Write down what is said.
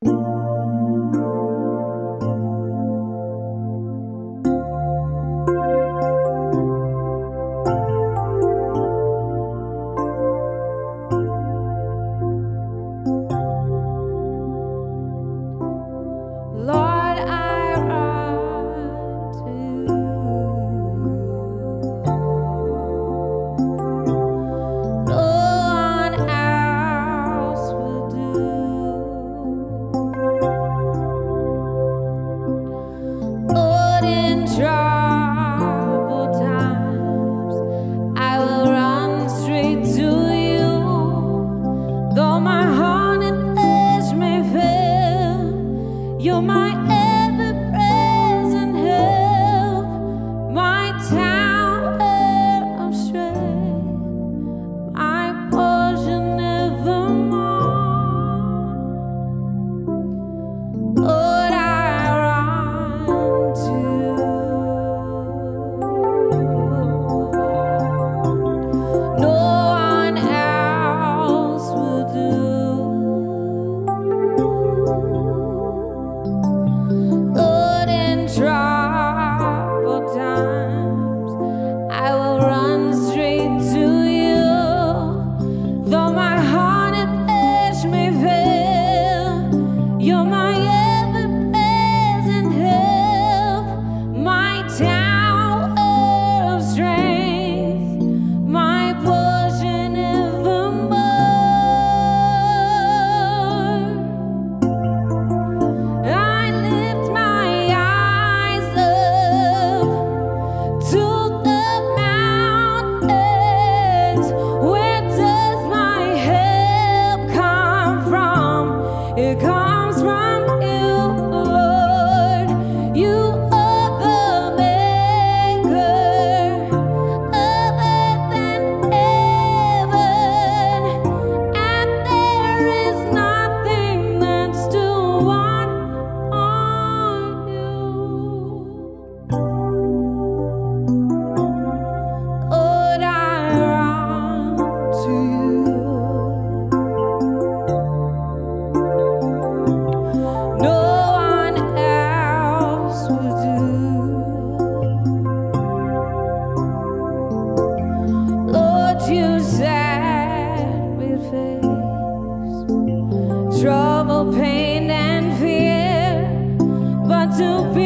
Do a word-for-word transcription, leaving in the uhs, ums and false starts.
You're my ever-present help, my tower of strength, my portion evermore. Lord, I run to no one else will do. Troubled times, I will run straight to you. Though my heart and flesh may fail, you're my ever-present help, my tower of strength, my portion evermore. I lift my to the mountains. Where does my help come from? It comes from you, Lord. You are the maker of earth and heaven, and there is nothing that's too hard on you. You set me face trouble, pain, and fear, but to be